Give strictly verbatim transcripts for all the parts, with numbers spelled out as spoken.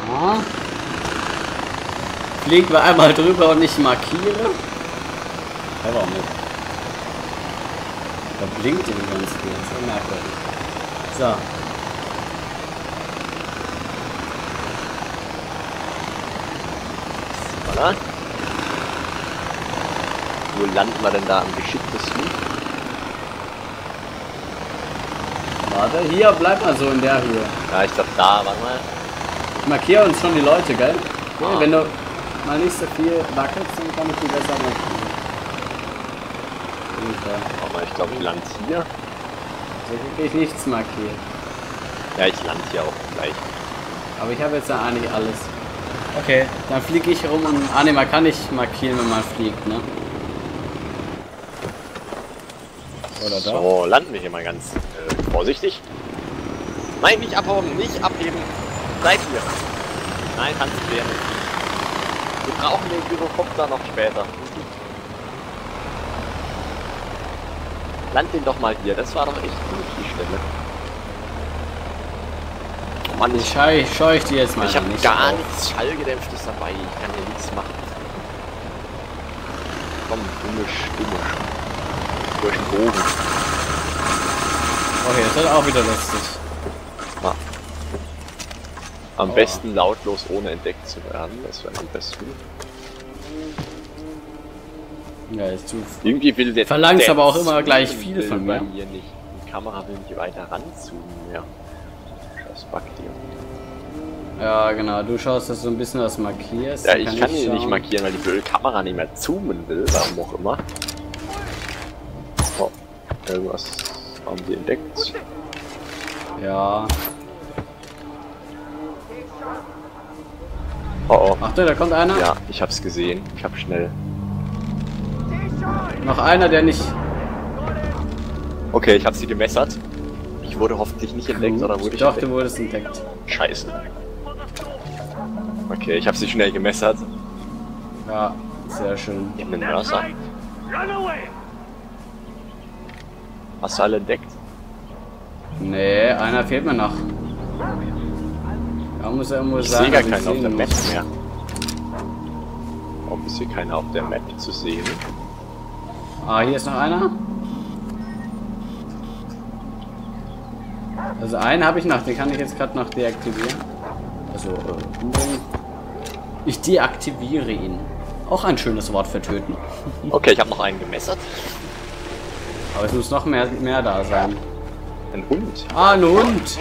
Ja. Fliegen wir einmal drüber und ich markiere. Ja, warum nicht? Da blinkt irgendwie ganz viel. Das ist ja merkwürdig. So. Voilà. Wo landen wir denn da am geschicktesten? Warte, hier, bleib mal so in der Höhe. Ja, ich glaube da, warte mal. Ich markiere uns schon die Leute, gell? Ja, Ah. wenn du mal nicht so viel wackelst, dann kann ich die besser markieren. Warte mal, ich glaube ich lande hier. So kriege ich nichts markiert. Ja, ich lande hier auch gleich. Aber ich habe jetzt ja eigentlich alles. Okay, dann fliege ich rum und... Ah ne, man kann nicht markieren, wenn man fliegt, ne? Oder doch? So, landen wir hier mal ganz äh, vorsichtig. Nein, nicht abhauen, nicht abheben. Bleib hier. Nein, kannst du nicht. Wir brauchen den Gyrokopter noch später. Land den doch mal hier, das war doch echt gut, die Stelle. Oh Mann, Ich ich, scheu, scheu ich die jetzt mal ich habe nicht gar auf. nichts Schallgedämpftes dabei, ich kann hier nichts machen. Komm, dumisch, dumisch. Durch den Bogen. Okay, das wird auch wieder lustig. Ah. Am Oh. besten lautlos, ohne entdeckt zu werden, das wäre am besten. Ja, ist zu... Irgendwie will der... Verlangst der aber auch immer gleich zoomen viel will von bei mir. mir nicht. Die Kamera will nicht weiter ranzoomen, ja. Das backt dir. Ja, genau. Du schaust, dass du ein bisschen was markierst. Ja, dann ich kann ihn schauen. nicht markieren, weil die blöde Kamera nicht mehr zoomen will, warum auch immer. Oh, irgendwas haben die entdeckt. Ja. Oh oh. Achtung, da kommt einer. Ja, ich hab's gesehen. Ich hab schnell. Noch einer, der nicht... Okay, ich hab sie gemessert. Ich wurde hoffentlich nicht entdeckt, oder wurde ich Doch, du entdeckt? wurdest entdeckt. Scheiße. Okay, ich hab sie schnell gemessert. Ja, sehr schön. Die haben einen Mörser. Hast du alle entdeckt? Nee, einer fehlt mir noch. Da muss er irgendwo Ich sein. sehe gar dass ich keinen auf sehen der Map muss. mehr. Warum ist hier keiner auf der Map zu sehen? Ah, hier ist noch einer. Also einen habe ich noch, den kann ich jetzt gerade noch deaktivieren. Also, äh, umbringen. Ich deaktiviere ihn. Auch ein schönes Wort für töten. Okay, ich habe noch einen gemessert. Aber es muss noch mehr, mehr da sein. Ein Hund. Ah, ein Hund.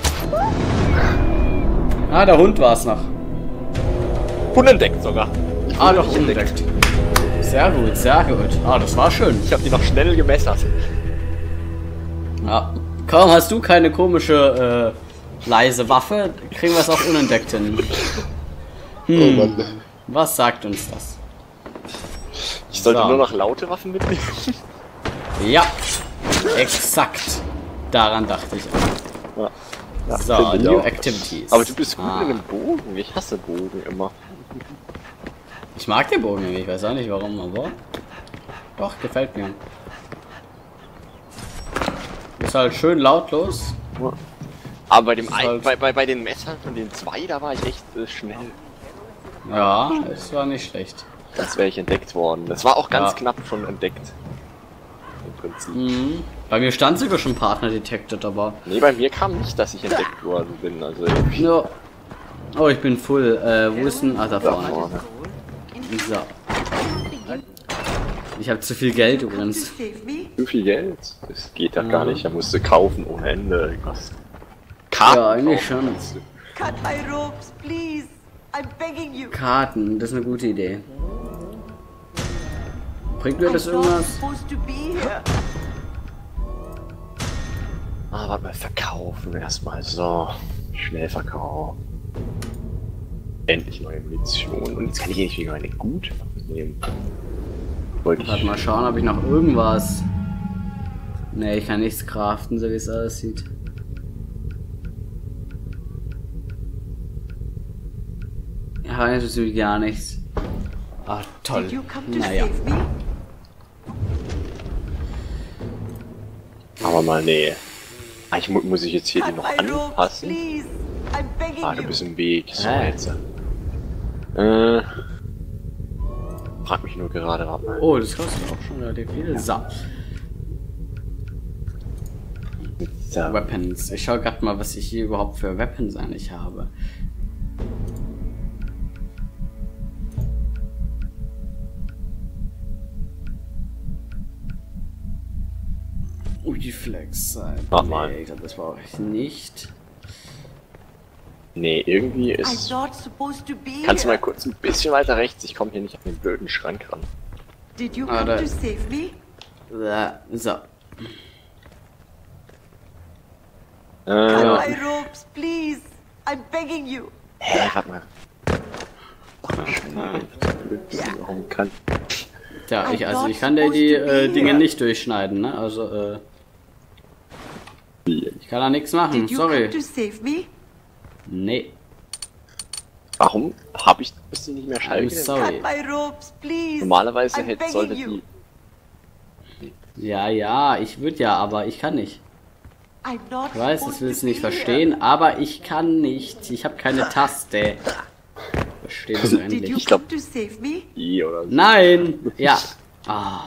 Ah, der Hund war es noch. Unentdeckt sogar. Ah, doch, Nicht unentdeckt. Sehr gut, sehr gut. Ah, das war schön. Ich habe die noch schnell gemessert. Ja. Kaum hast du keine komische, äh, leise Waffe, kriegen wir es auch unentdeckt hin. Hm. Oh Mann. Was sagt uns das? Ich sollte So. nur noch laute Waffen mitnehmen. Ja, exakt. Daran dachte ich auch. Ja. Ja, So, finde ich New auch. Activities. Aber du bist gut Ah. in dem Bogen. Ich hasse Bogen immer. Ich mag den Bogen irgendwie, ich weiß auch nicht warum, aber doch, gefällt mir. Ist halt schön lautlos. Ja. Aber bei dem ist ein, halt- bei, bei, bei den Messern von den zwei, da war ich echt äh, schnell. Ja, es war nicht schlecht. Das wäre ich entdeckt worden. Das war auch ganz Ja. knapp schon entdeckt. Im Prinzip. Mhm. Bei mir stand sogar schon Partner detected, aber... Nee, bei mir kam nicht, dass ich entdeckt worden bin. Also irgendwie Ja. Oh, ich bin full. Äh, wo ist denn... Ah, da da vorne. vorne. So. Ich habe zu viel Geld übrigens. Zu viel Geld? Das geht ja Ja. gar nicht. Er musste kaufen ohne Ende. Irgendwas. Karten Ja, eigentlich kaufen, schon. meinst du? Cut my ropes, please. I'm begging you. Karten, das ist eine gute Idee. Bringt mir I'm das not irgendwas? supposed to be here. Ah, warte mal, verkaufen erstmal. So. Schnellverkauf. Endlich neue Munition. Und jetzt kann ich endlich wieder eine gute Waffe nehmen. Wollte Warte ich. mal schauen, ob ich noch irgendwas... Ne, ich kann nichts craften, so wie es aussieht. Ja, das ist gar nichts. Ah, toll. Did you come to Naja. save me? Aber mal, nee. Ah, ich mu muss ich jetzt hier die Cut noch my ropes, anpassen? please. I'm begging begging Ah, du you. bist im Weg. So, Hä? jetzt. Äh. Frag mich nur gerade, warte mal. Oh, das kostet auch schon relativ viel. So, So. Weapons. Ich schau grad mal, was ich hier überhaupt für Weapons eigentlich habe. Ui, Flex. Warte mal. Nee, das brauche ich nicht. Nee, irgendwie I'm ist. not supposed to be Kannst du mal here. kurz ein bisschen weiter rechts? Ich komme hier nicht an den blöden Schrank ran. Did you Ah, come da- to save me? So. Äh, Cut Ja. my ropes, please. I'm begging you. hä, warte mal. Warum kann. Tja, ich, also ich kann dir die äh, Dinge nicht durchschneiden, ne? Also, äh. Ich kann da nichts machen, Did you come sorry. to save me? Nee, Warum habe ich ist die nicht mehr I'm Schalke? sorry. Cut my ropes, please. Normalerweise I'm hätte, begging sollte you. die. Ja, ja, ich würde ja, aber ich kann nicht. I'm not Ich weiß, das supposed willst to du nicht be here. verstehen, aber ich kann nicht. Ich habe keine Taste. Verstehst du Did you endlich? Ich glaub- come to save me? I oder so. Nein! Ja. Ah.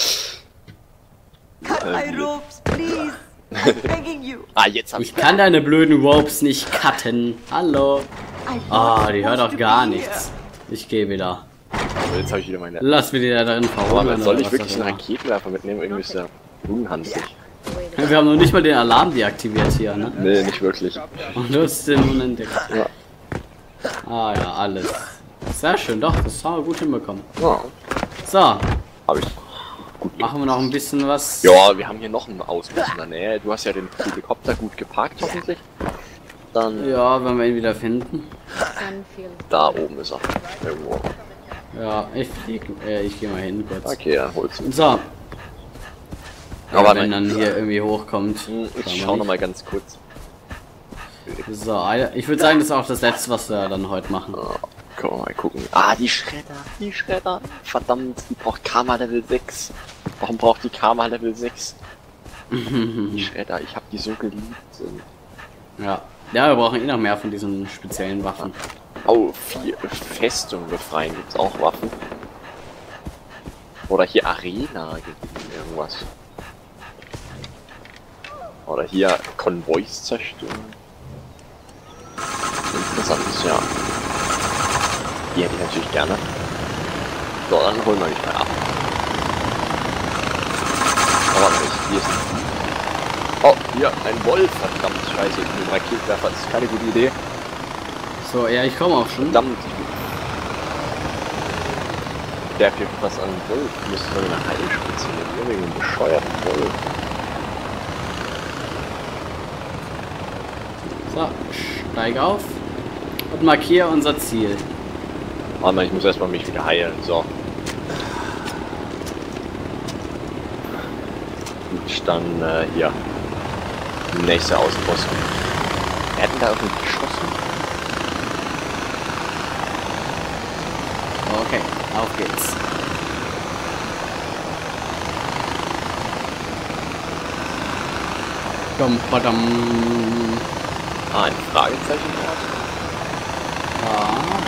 Cut my Ähm, ropes, please. I'm begging you. Ah, jetzt hab Ich ich. kann deine blöden Ropes nicht cutten. Hallo. I'm Ah, not die hört supposed doch to gar be nichts. Ich gehe wieder. Jetzt habe ich wieder meine. Lass wir die da drin Aber verhungern. soll oder ich was wirklich auch einen immer. Raketenwerfer mitnehmen? Irgendwie ist der unhandlich. Wir haben noch nicht mal den Alarm deaktiviert hier, ne? Nee, nicht wirklich. Und du hast den unentdeckt. Ja. Ah ja, alles. Sehr schön, doch, das haben wir gut hinbekommen. Ja, So, habe ich. Gut. machen wir noch ein bisschen was. Ja, wir haben hier noch einen Ausguss in der Nähe. Du hast ja den Helikopter gut geparkt, hoffentlich. Dann Ja, wenn wir ihn wieder finden. da oben ist er. Irgendwo. Ja, ich flieg, äh, ich gehe mal hin kurz. Okay, dann holst du. So. Aber Aber wenn nein. dann hier irgendwie hochkommt. Hm, schauen Ich wir schau noch nicht. mal ganz kurz. So, Alter, ich würde sagen, das ist auch das letzte, was wir dann heute machen. Oh, können wir mal gucken. Ah, die Schredder, die Schredder. Verdammt, die braucht Karma Level sechs. Warum braucht die Karma Level sechs? Die Schredder, ich hab die so geliebt. Ja. Ja, wir brauchen eh noch mehr von diesen speziellen Waffen. Oh, vier Festung befreien, gibt's auch Waffen. Oder hier Arena gibt's irgendwas. Oder hier Konvois zerstören. Interessantes, ja. Die hätte ich natürlich gerne. So, dann holen wir mich mal ab. Aber nicht, hier ist ein... Oh, hier, ein Wolf. Verdammt, scheiße, mit dem Raketenwerfer, das ist keine gute Idee. So, ja, ich komme auch schon. Verdammt. Der führt was an den Wolf. Ich müsste mal eine Heilspitze nehmen, wegen einem bescheuerten Wolf. So, steig auf und markiere unser Ziel. Warte mal, ich muss erstmal mich wieder heilen. So. Und dann äh, hier. Nächster Außenposten. Wir hätten da irgendwie geschossen. Okay, auf geht's. Dum, badum. Ah, ein Fragezeichen dort. Ja.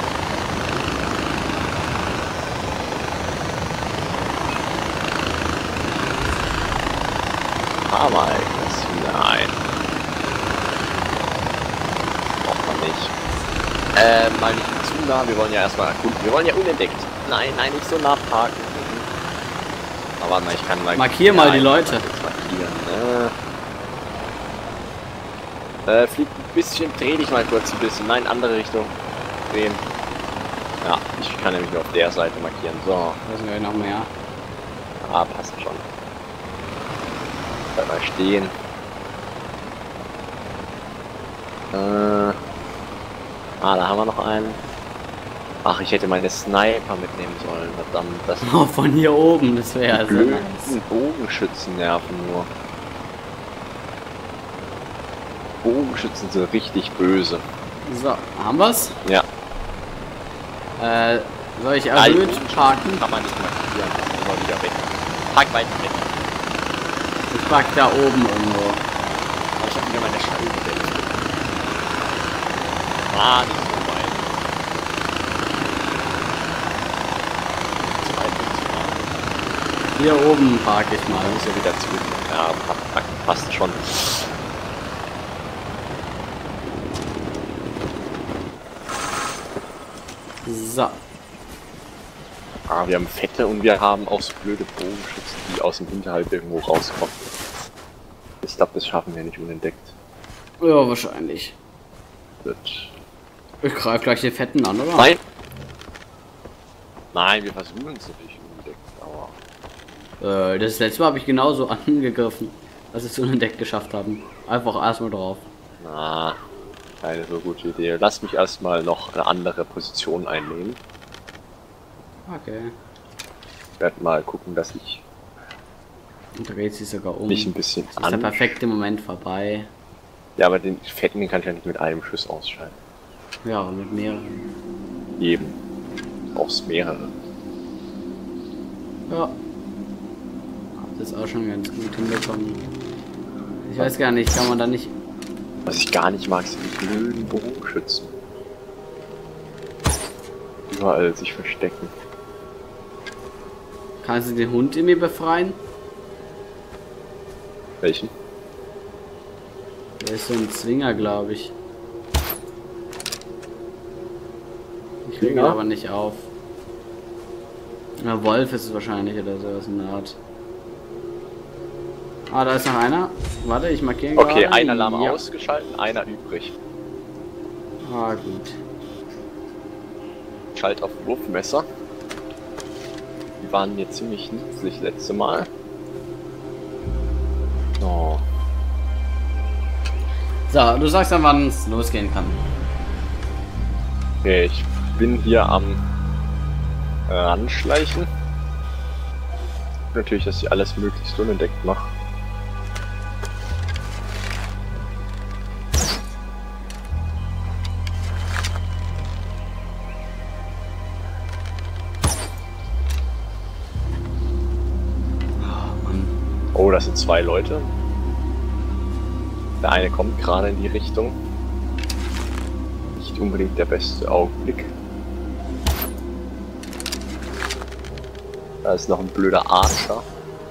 Aber das nein. Braucht man nicht. Äh, mal nicht zu nah, wir wollen ja erstmal erkunden. Wir wollen ja unentdeckt. Nein, nein, nicht so nah parken. Aber warte mal, ich kann mal... Markier mal die ich Leute. kann jetzt markieren. Äh, äh, flieg ein bisschen, dreh dich mal kurz ein bisschen. Nein, andere Richtung. Drehen. Ja, ich kann nämlich nur auf der Seite markieren. So. Da sind gleich noch mehr. Ah, passt schon. Bleib mal stehen. Äh. Ah, da haben wir noch einen. Ach, ich hätte meine Sniper mitnehmen sollen. Verdammt, das Oh, von hier oben, das wäre ja so blöden nice. Bogenschützen nerven nur. Bogenschützen sind richtig böse. So, haben wir's? Ja. Äh, soll ich Ah, die erhöht Bogenschützen parken? kann man nicht markieren. Das ist immer wieder weg. Park weiter weg. Ich park da oben irgendwo. Aber ich hab wieder meine Scheibe. Ah, nicht so weit. Zu weit nicht zu weit. Hier oben parke ich mal. Dann ist er wieder zurück. Ja, pa- passt schon. So. Ah, wir haben Fette und wir haben auch so blöde Bogenschützen, die aus dem Hinterhalt irgendwo rauskommen. Ich glaube, das schaffen wir nicht unentdeckt. Ja, wahrscheinlich. Wird. Ich greife gleich die Fetten an, oder? Nein! Nein, wir versuchen es natürlich unentdeckt, aber. Äh, das letzte Mal habe ich genauso angegriffen, als wir es unentdeckt geschafft haben. Einfach erstmal drauf. Na, keine so gute Idee. Lass mich erstmal noch eine andere Position einnehmen. Okay. Ich werde mal gucken, dass ich Und dreht sich sogar um. mich ein bisschen Das ist der an. perfekte Moment vorbei. Ja, aber den Fetten den kann ich ja nicht mit einem Schuss ausschalten. Ja, und mit mehreren. Eben. Brauchst mehrere. Ja. Hab das auch schon ganz gut hinbekommen. Ich weiß gar nicht, kann man da nicht. Was ich gar nicht mag, sind die blöden Bogenschützen. Überall sich verstecken. Kannst du den Hund in mir befreien? Welchen? Der ist so ein Zwinger, glaube ich. Ich kriege ihn Ja. aber nicht auf. Na, Wolf ist es wahrscheinlich oder sowas in der Art. Ah, da ist noch einer. Warte, ich markiere ihn Okay, gerade. ein Alarm Ja. ausgeschaltet, einer übrig. Ah, gut. Schalt auf Wurfmesser. Die waren mir ziemlich nützlich letzte Mal. Oh. So, du sagst dann, wann es losgehen kann. Okay, ich bin hier am äh, Anschleichen. Natürlich, dass ich alles möglichst unentdeckt mache. Oh, Mann. Oh, das sind zwei Leute. Der eine kommt gerade in die Richtung. Nicht unbedingt der beste Augenblick. Da ist noch ein blöder Archer.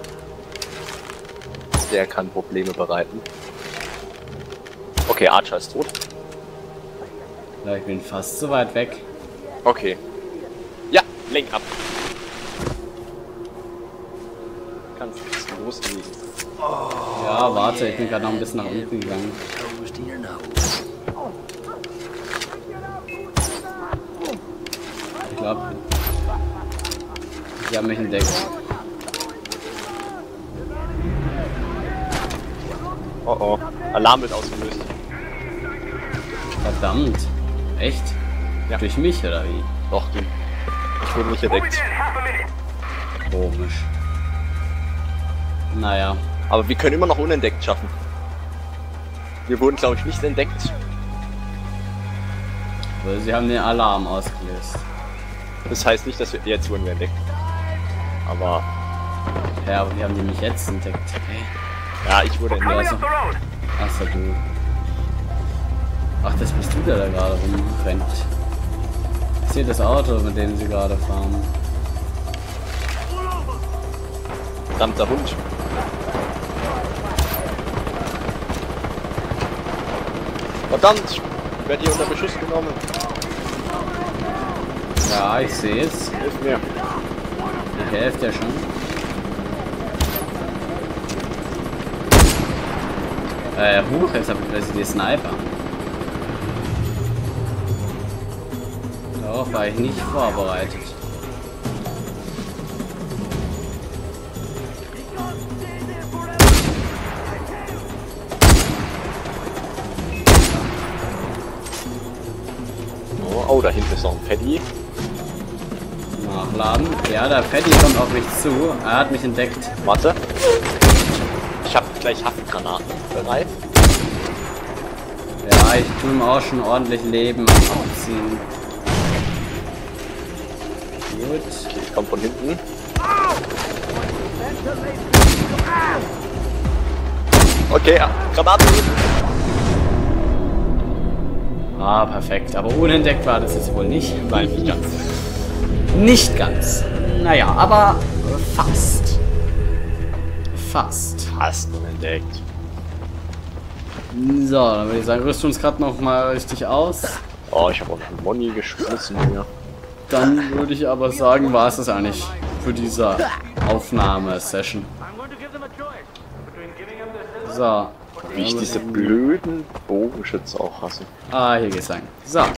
Der kann Probleme bereiten. Okay, Archer ist tot. Ja, ich bin fast so weit weg. Okay. Ja, lenk ab. Kannst du loslegen. Ja, warte, ich bin gerade noch ein bisschen nach unten gegangen. Ich glaube, die haben mich entdeckt. Oh oh. Alarm wird ausgelöst. Verdammt. Echt? Ja. Durch mich oder wie? Doch, du. Ich wurde nicht entdeckt. Komisch. Naja. Aber wir können immer noch unentdeckt schaffen. Wir wurden, glaube ich, nicht entdeckt. Weil sie haben den Alarm ausgelöst. Das heißt nicht, dass wir jetzt wurden wir entdeckt. Aber Ja, aber wie haben die mich jetzt entdeckt? Hey. ja, ich wurde entdeckt. Also, achso, du. Ach, das bist du, der da gerade rumrennt. Ich sehe das Auto, mit dem sie gerade fahren. Verdammter Hund. Verdammt! Ich werde hier unter Beschuss genommen. Ja, ich sehe es. Hilf mir. Ich helfe dir schon. Äh, huch, jetzt habe ich plötzlich die Sniper. Darauf war ich nicht vorbereitet. Oh, oh, da hinten ist noch ein Paddy. Nachladen. Ja, der Fatty kommt auf mich zu. Er hat mich entdeckt. Warte. Ich habe gleich Haftgranaten bereit. Ja, ich tue ihm auch schon ordentlich Leben abziehen. Gut. Okay, ich komme von hinten. Okay, ja, Granaten. Ah, perfekt. Aber unentdeckt war das jetzt wohl nicht. Nein, nicht ganz. Nicht ganz. Naja, aber fast. Fast. Hast du entdeckt. So, dann würde ich sagen, rüsten uns gerade noch mal richtig aus. Oh, ich habe auch noch einen Moni geschmissen hier. Dann würde ich aber sagen, war es das eigentlich für diese Aufnahmesession. So. Wie ich diese blöden Bogenschütze auch hasse. Ah, hier geht's lang. So,